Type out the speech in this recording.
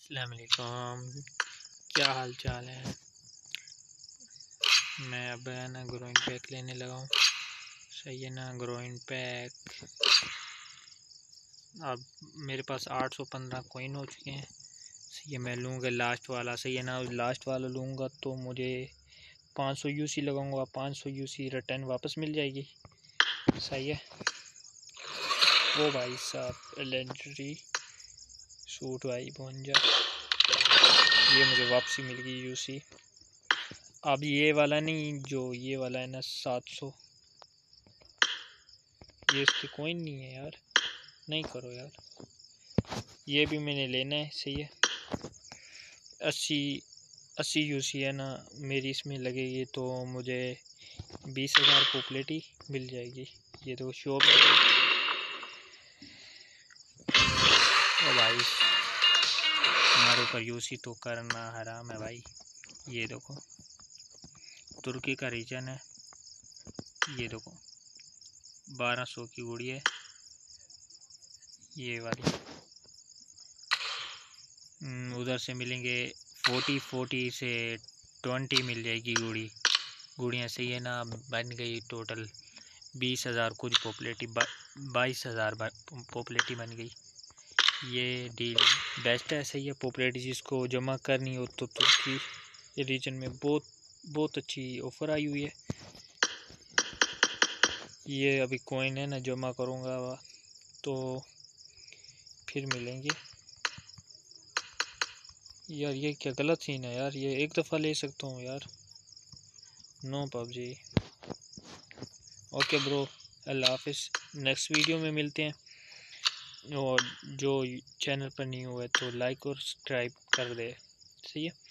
अस्सलाम वालेकुम, क्या हाल चाल है। मैं अब है ना ग्रोइंग पैक लेने लगा हूँ। सही है ना, ग्रोइंग पैक। अब मेरे पास 815 कोइन हो चुके हैं। सही है, मैं लूँगा लास्ट वाला। सही है ना, लास्ट वाला लूँगा तो मुझे 500 यूसी लगाऊंगा। 500 यूसी रिटर्न वापस मिल जाएगी। सही है। वो भाई साहब लेजेंडरी सूट भाई 52, ये मुझे वापसी मिल गई यूसी। अब ये वाला नहीं, जो ये वाला है ना 700, ये इसकी कोइन नहीं है यार। नहीं करो यार, ये भी मैंने लेना है। सही है, 80 यूसी है ना मेरी इसमें लगेगी तो मुझे 20,000 पॉपुलेटी मिल जाएगी। ये तो शॉप भाई, हमारे ऊपर यूसी तो करना हराम है भाई। ये देखो, तुर्की का रीजन है। ये देखो 1200 की गुड़ी है ये वाली। उधर से मिलेंगे 40 से 20 मिल जाएगी गुड़ियाँ। सही है ना, बन गई टोटल 20,000 कुछ पॉपुलेटी, 22,000 पॉपुलेटी बन गई। ये डील बेस्ट है। सही है, पॉपुलेटी जिसको जमा करनी हो तो तुर्की रीजन में बहुत अच्छी ऑफ़र आई हुई है। ये अभी कॉइन है ना जमा करूँगा तो फिर मिलेंगे। यार ये क्या गलत सीन है यार, ये एक दफ़ा ले सकता हूँ यार। No PUBG. ओके ब्रो, अल्लाह हाफिज़। नेक्स्ट वीडियो में मिलते हैं। और जो चैनल पर नहीं हुआ है तो लाइक और सब्सक्राइब कर दे। सही है।